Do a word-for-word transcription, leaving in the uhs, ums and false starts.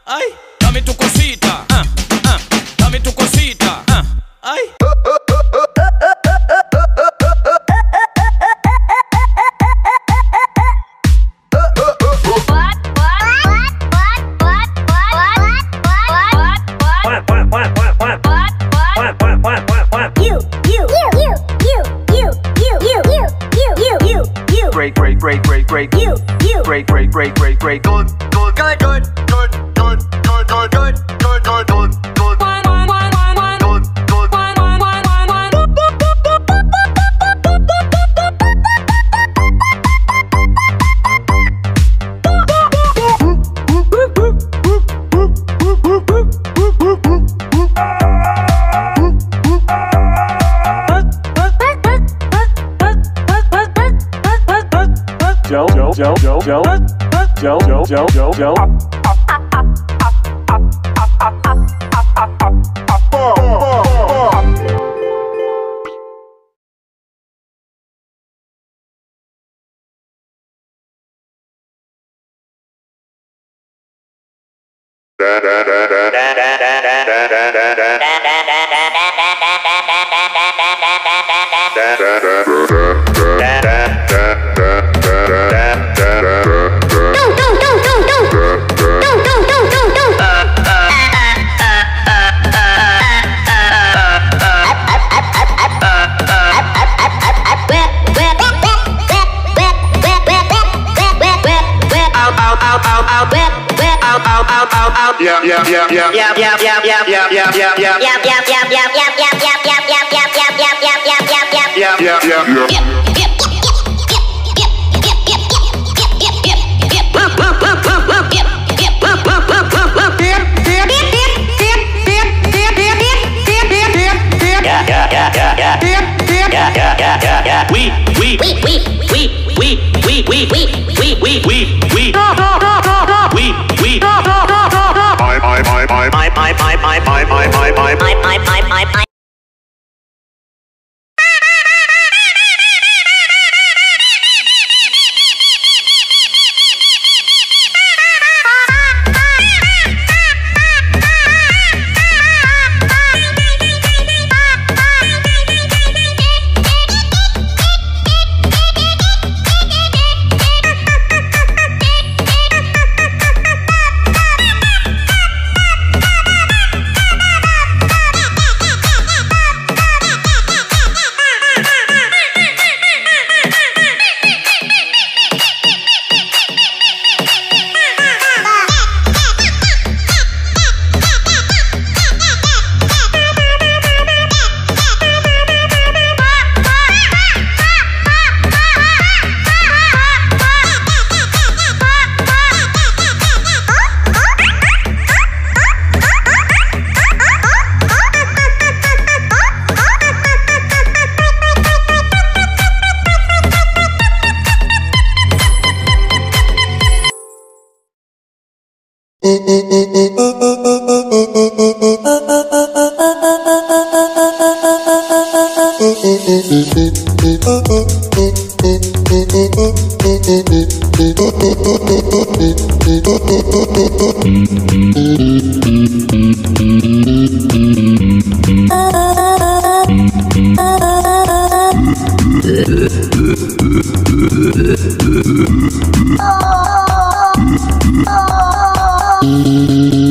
Ay, dame tu cosita, ah, ah, dame tu cosita, ah, ay. Great, great, great, great, great. You, you. Great, great, great, great, great. Good, good, good, good, good, good, good, good, good, good, good, good, good. One, one, one, one, one. Good, good. One, one, one, one, one. Joe, Joe, Joe, Joe, Joe, Joe, Joe, Joe, Joe, Joe. Yeah, yeah, yeah, yeah, yeah, yeah, yeah, yeah, yeah, yeah, yeah, yeah, yeah, yeah, yeah, yeah, yeah. We, we, we, we, we, we, we, we, we, we, we, we, we, we, my, my, my, my, my, my, my, my, my, my, my, my, my, my, my, my. Oh.